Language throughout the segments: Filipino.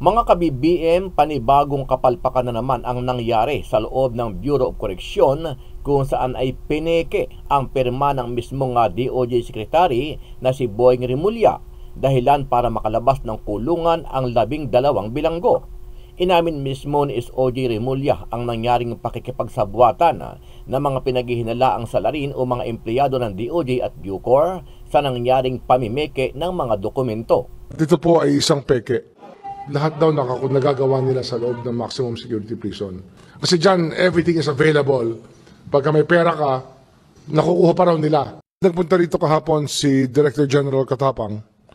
Mga ka-BBM, panibagong kapalpakan na naman ang nangyari sa loob ng Bureau of Correction kung saan ay pineke ang pirma ng mismong DOJ Secretary na si Boying Rimulya, dahilan para makalabas ng kulungan ang 12 bilanggo. Inamin mismo ni SOJ Rimulya ang nangyaring pakikipagsabwatan ng mga pinaghihinalaang salarin o mga empleyado ng DOJ at Bucor sa nangyaring pamimeke ng mga dokumento. Dito po ay isang peke. Lahat daw nagagawa nila sa loob ng maximum security prison. Kasi dyan, everything is available. Pagka may pera ka, nakukuha pa raw nila. Nagpunta rito kahapon si Director General Katapang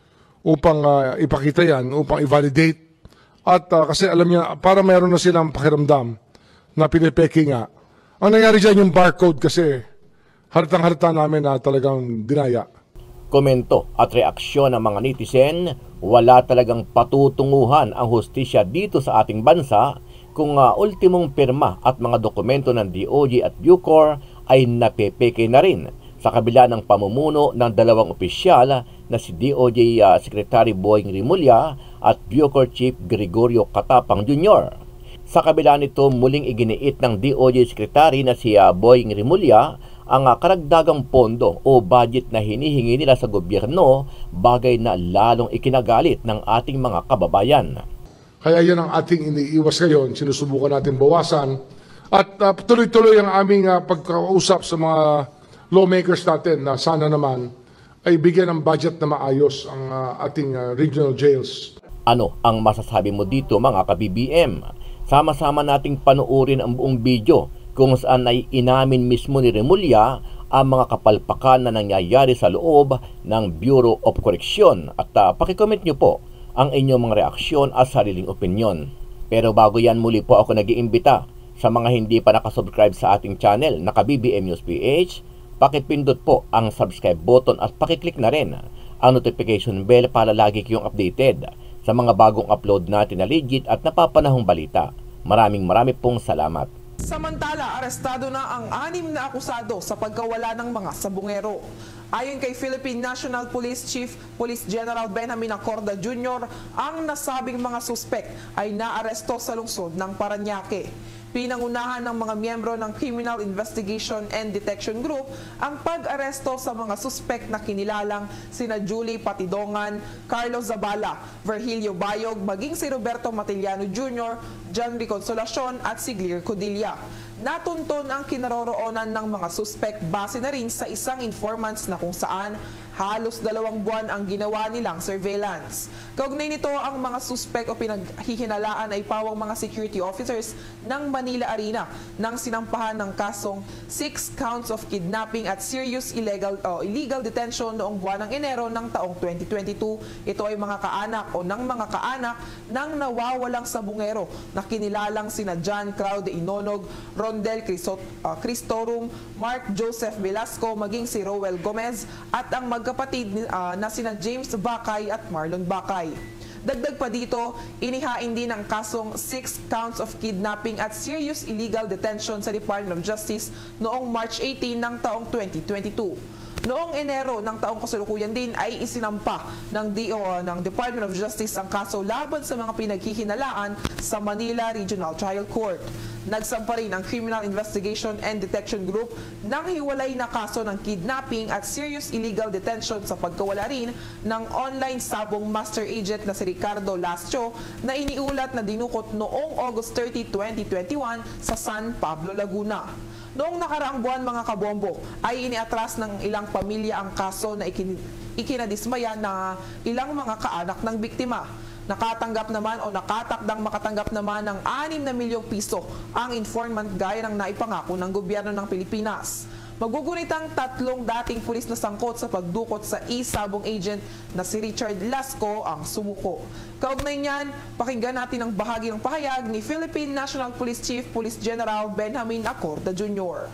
upang ipakita yan, upang i-validate. At kasi alam niya, para mayroon na silang pakiramdam na pinipeke nga. Ang nangyari dyan yung barcode kasi halatang-halata namin na talagang dinaya. Komento at reaksyon ng mga netizen, wala talagang patutunguhan ang hustisya dito sa ating bansa kung ultimong pirma at mga dokumento ng DOJ at Bucor ay napepeke na rin sa kabila ng pamumuno ng dalawang opisyal na si DOJ Secretary Boying Rimulya at Bucor Chief Gregorio Katapang Jr. Sa kabila nito, muling iginiit ng DOJ Secretary na si Boying Rimulya ang karagdagang pondo o budget na hinihingi nila sa gobyerno, bagay na lalong ikinagalit ng ating mga kababayan. Kaya yan ang ating iniiwas ngayon, sinusubukan natin bawasan at tuloy-tuloy ang aming pagkausap sa mga lawmakers natin na sana naman ay bigyan ng budget na maayos ang ating regional jails. Ano ang masasabi mo dito mga ka-BBM? Sama-sama nating panuorin ang buong video kung saan ay inamin mismo ni Rimulya ang mga kapalpakan na nangyayari sa loob ng Bureau of Correction. At pakicomment nyo po ang inyong mga reaksyon at sariling opinyon. Pero bago yan, muli po ako nag-iimbita sa mga hindi pa nakasubscribe sa ating channel na ka-BBM News PH, pakipindot po ang subscribe button at pakiclick na rin ang notification bell para lagi kayong updated sa mga bagong upload natin na legit at napapanahong balita. Maraming pong salamat. Samantala, arestado na ang 6 na akusado sa pagkawala ng mga sabungero. Ayon kay Philippine National Police Chief Police General Benjamin Acorda Jr., ang nasabing mga suspek ay naaresto sa lungsod ng Parañaque. Pinangunahan ng mga miyembro ng Criminal Investigation and Detection Group ang pag-aresto sa mga suspek na kinilalang sina Julie Patidongan, Carlos Zabala, Virgilio Bayog, maging si Roberto Matiliano Jr., John Consolacion at si Glir Codilla. Natunton ang kinaroroonan ng mga suspek base na rin sa isang informants na kung saan halos 2 buwan ang ginawa nilang surveillance. Kaugnay nito, ang mga suspek o pinaghihinalaan ay pawang mga security officers ng Manila Arena nang sinampahan ng kasong 6 counts of kidnapping at serious illegal detention noong buwan ng Enero ng taong 2022. Ito ay mga kaanak o ng mga kaanak ng nawawalang sabungero na kinilalang sina John Claude Inonog, Rondel Cristorum, Mark Joseph Velasco, maging si Roel Gomez at ang magkapatid na sina James Bakay at Marlon Bakay. Dagdag pa dito, inihain din ang kasong 6 counts of kidnapping at serious illegal detention sa Department of Justice noong March 18 ng taong 2022. Noong Enero ng taong kasalukuyan din ay isinampa ng Department of Justice ang kaso laban sa mga pinaghihinalaan sa Manila Regional Trial Court. Nagsampa rin ang Criminal Investigation and Detection Group ng hiwalay na kaso ng kidnapping at serious illegal detention sa pagkawala rin ng online sabong master agent na si Ricardo Lascio na iniulat na dinukot noong August 30, 2021 sa San Pablo, Laguna. Noong nakaraang buwan mga kabombo ay iniatras ng ilang pamilya ang kaso na ikinadismaya na ilang mga kaanak ng biktima. Nakatanggap naman o nakatakdang makatanggap naman ng 6 na milyong piso ang informant gaya ng naipangako ng gobyerno ng Pilipinas. Magugunit ang 3 dating pulis na sangkot sa pagdukot sa e-sabong agent na si Richard Lasco ang sumuko. Kaugnay niyan, pakinggan natin ang bahagi ng pahayag ni Philippine National Police Chief Police General Benjamin Acorda Jr.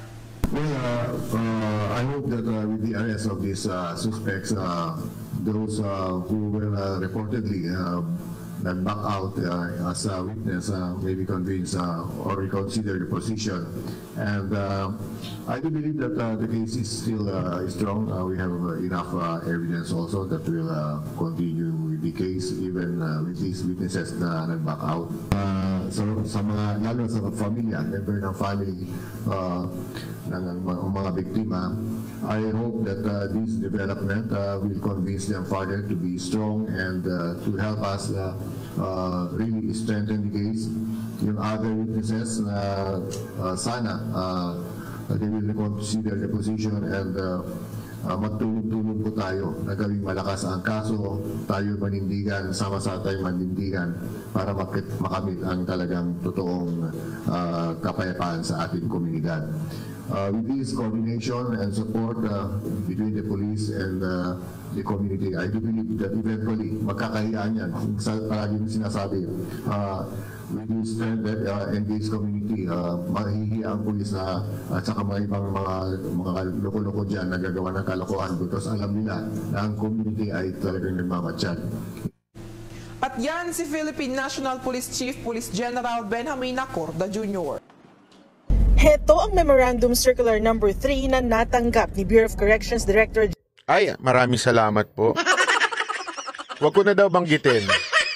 I hope that with the arrest of these suspects, those who were reportedly nag-back out as a witness maybe convince or reconsider the position. And I do believe that the case is still strong. We have enough evidence also that will continue with the case even with these witnesses na nag-back out. Sa mga, lalo sa pamilya, member ng family ng mga biktima, I hope that this development will convince them further to be strong and to help us really strengthen the case. Yung other witnesses na sana they will reconsider the position and magtulong-tulong po tayo na gawing malakas ang kaso, tayo manindigan, sama-sama tayo manindigan para makamit ang talagang totoong kapayapaan sa ating komunidad. With this coordination and support between the police and the community, I do believe that eventually magkakahiyaan yan. Palagi sinasabi, with this strengthened engaged community, mahihiya ang pulis na at saka mga ibang mga loko-loko dyan nagagawa ng kalokohan because alam nila na ang community ay talagang nagmamatsyag. At yan si Philippine National Police Chief Police General Benjamin Acorda Jr. Heto ang Memorandum Circular No. 3 na natanggap ni Bureau of Corrections Director. Ay, maraming salamat po. Huwag ko na daw banggitin.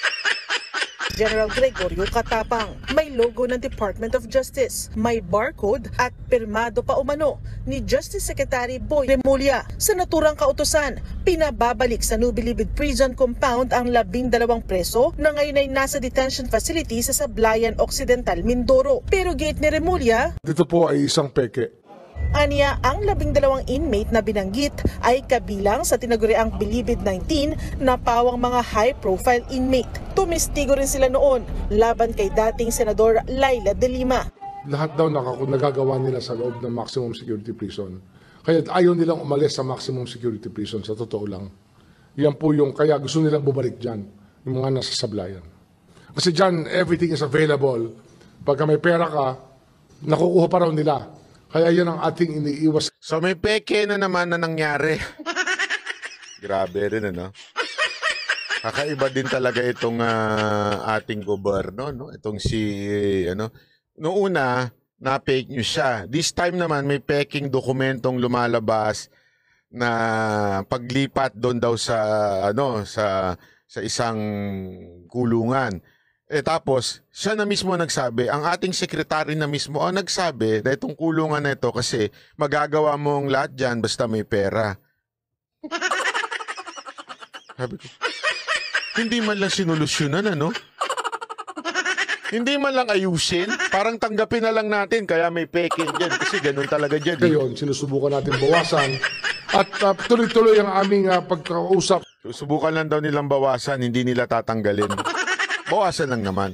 General Gregorio Katapang. May logo ng Department of Justice, may barcode at pirmado pa umano ni Justice Secretary Boy Remulla. Sa naturang kautusan, pinababalik sa Nubilibid Prison Compound ang 12 preso na ngayon ay nasa detention facility sa Sablayan Occidental, Mindoro. Pero gate ni Remulla, Dito po ay isang peke. aniya, ang 12 inmate na binanggit ay kabilang sa tinaguriang Bilibid 19 na pawang mga high-profile inmate. Tumistigo rin sila noon laban kay dating Senador Laila De Lima. Lahat daw nagagawa nila sa loob ng maximum security prison. Kaya ayaw nilang umalis sa maximum security prison, sa totoo lang. Yan po yung kaya gusto nilang bumalik dyan, yung mga nasa Sablayan. Kasi dyan, everything is available. Pagka may pera ka, nakukuha pa raw nila. Kaya yan ang ating iniiwas. So may peke na naman na nangyari. Grabe rin, ano? Kakaiba din talaga itong ating gobyerno, no? Itong si, ano? Noong una, na-fake news siya. This time naman, may peking dokumentong lumalabas na paglipat doon daw sa, ano, sa isang kulungan. Tapos, siya na mismo nagsabi, ang ating sekretary na mismo ang nagsabi na itong kulungan na ito kasi magagawa mong lahat dyan basta may pera. Sabi ko, hindi man lang sinolusyonan, ano? Hindi man lang ayusin. Parang tanggapin na lang natin kaya may peking dyan kasi ganun talaga dyan. Ngayon, sinusubukan natin bawasan at tuloy-tuloy ang aming pagkausap. Susubukan lang daw nilang bawasan, hindi nila tatanggalin. Bawasan lang naman.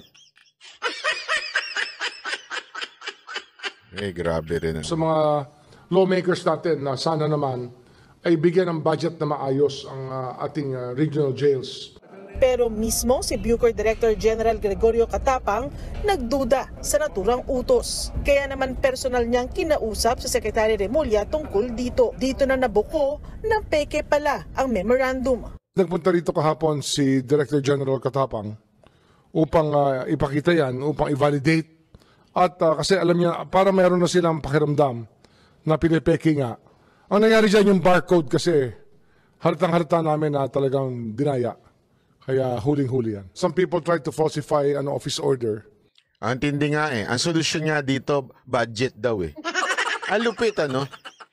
Grabe rin. Sa mga lawmakers natin na sana naman ay bigyan ng budget na maayos ang ating regional jails. Pero mismo si Bucor Director General Gregorio Katapang nagduda sa naturang utos. Kaya naman personal niyang kinausap sa Secretary Remulla tungkol dito. Dito na nabuko na peke pala ang memorandum. Nagpunta rito kahapon si Director General Katapang upang ipakita yan, upang i-validate. At kasi alam niya, para mayroon na silang pakiramdam na pinipeke nga. Ang nangyari dyan yung barcode kasi halatang-halata namin na talagang dinaya. Kaya huling-huli yan. Some people try to falsify an office order. Ang tindi nga eh. Ang solusyon nga dito, budget daw eh. Ang lupit, ano?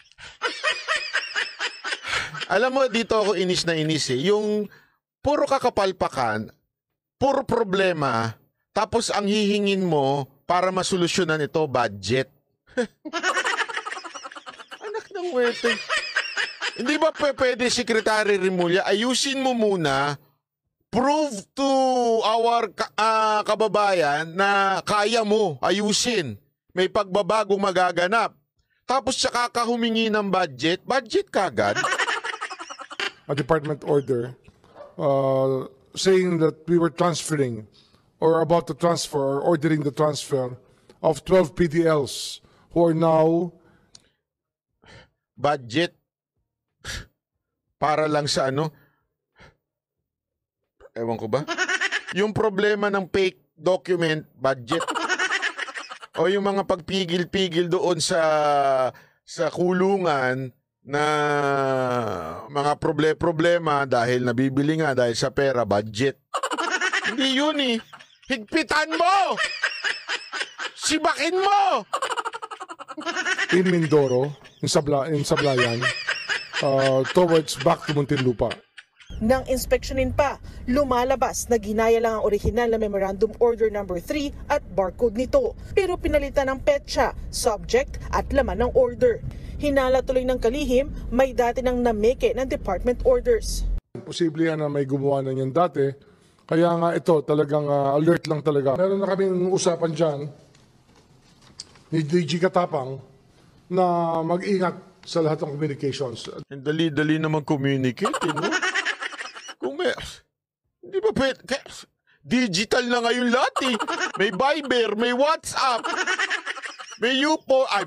Alam mo, dito ako inis na inis eh. Yung puro kakapalpakan, puro problema, tapos ang hihingin mo para masolusyonan ito, budget. Anak ng wete. Hindi ba pwede, Secretary Remulla, ayusin mo muna, prove to our kababayan na kaya mo ayusin. May pagbabago magaganap. Tapos saka ka humingi ng budget kagad. A department order saying that we were transferring or about to transfer or ordering the transfer of 12 PDLs who are now Budget para lang sa ano? Ewan ko ba? Yung problema ng fake document, budget. O yung mga pagpigil-pigil doon sa kulungan, na mga problema dahil nabibili nga dahil sa pera, budget. Hindi yun eh. Higpitan mo! Sibakin mo! In Mindoro, in Sablayan, towards back to Muntinlupa. Nang inspeksyonin pa, lumalabas na ginaya lang ang orihinal na Memorandum Order No. 3 at barcode nito, pero pinalitan ng petsa, subject at laman ng order. Hinala tuloy ng kalihim, may dati nang nameke ng department orders. Posible yan na may gumawa na yan dati. Kaya nga ito talagang alert lang talaga. Meron na kaming usapan dyan ni DG Katapang na mag-ingat sa lahat ng communications. Ang dali-dali naman communicate, no? Kung may... Hindi ba pwede... Digital na ngayon lahat, eh. May Viber, may WhatsApp, may Yupo... Ay,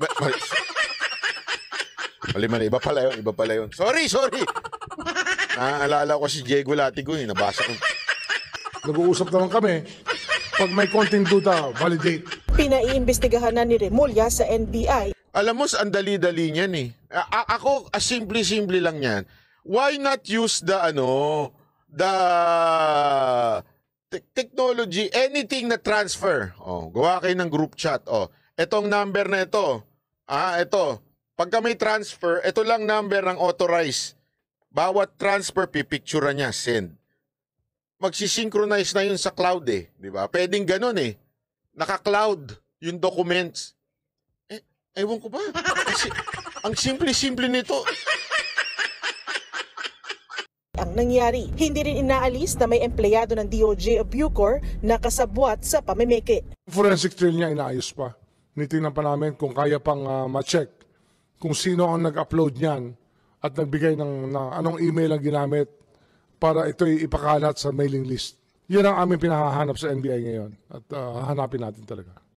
mali, iba pala yun. Sorry! Naaalala ko si Diego Latigo, eh. Nabasa ko. Nag-uusap naman kami. Pag may konting duda, validate. Pinaiimbestigahan na ni Remulla sa NBI. Alam mo, ang dali-dali niyan eh. Ako, simple-simple lang yan. Why not use the technology, anything na transfer. Gawa kayo ng group chat. Etong number na ito. Ito. Pagka may transfer, ito lang number ng authorized. Bawat transfer, pipicturean niya, send. Magsisynchronize na yun sa cloud eh. Di ba? Pwedeng ganun eh. Naka-cloud yung documents. Ewan ko ba? Kasi, ang simple-simple nito. Ang nangyari, hindi rin inaalis na may empleyado ng DOJ o Bucor na kasabwat sa pamimiki. Forensic trail niya inaayos pa. Nitingnan pa namin kung kaya pang ma-check kung sino ang nag-upload niyan at nagbigay ng anong email ang ginamit para ito'y ipakalat sa mailing list. Yan ang aming pinahahanap sa NBI ngayon at hahanapin natin talaga.